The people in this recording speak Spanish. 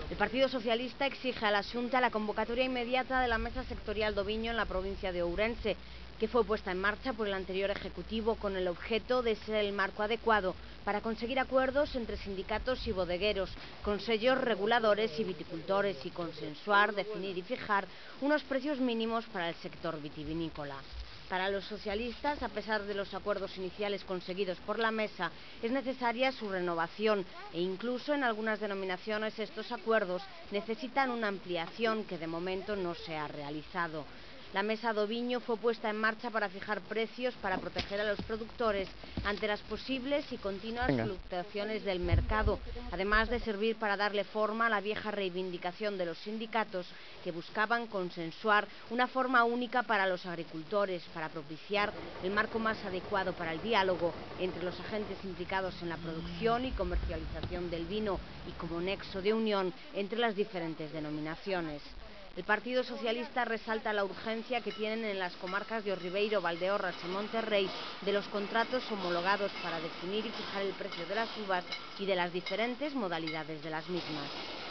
El Partido Socialista exige a la Xunta la convocatoria inmediata de la Mesa Sectorial do Viño en la provincia de Ourense, que fue puesta en marcha por el anterior Ejecutivo con el objeto de ser el marco adecuado para conseguir acuerdos entre sindicatos y bodegueros, consellos reguladores y viticultores y consensuar, definir y fijar unos precios mínimos para el sector vitivinícola. Para los socialistas, a pesar de los acuerdos iniciales conseguidos por la mesa, es necesaria su renovación e incluso en algunas denominaciones estos acuerdos necesitan una ampliación que de momento no se ha realizado. La Mesa do Viño fue puesta en marcha para fijar precios para proteger a los productores ante las posibles y continuas fluctuaciones del mercado, además de servir para darle forma a la vieja reivindicación de los sindicatos que buscaban consensuar una forma única para los agricultores, para propiciar el marco más adecuado para el diálogo entre los agentes implicados en la producción y comercialización del vino y como nexo de unión entre las diferentes denominaciones. El Partido Socialista resalta la urgencia que tienen en las comarcas de Orribeiro, Valdeorras y Monterrey de los contratos homologados para definir y fijar el precio de las uvas y de las diferentes modalidades de las mismas.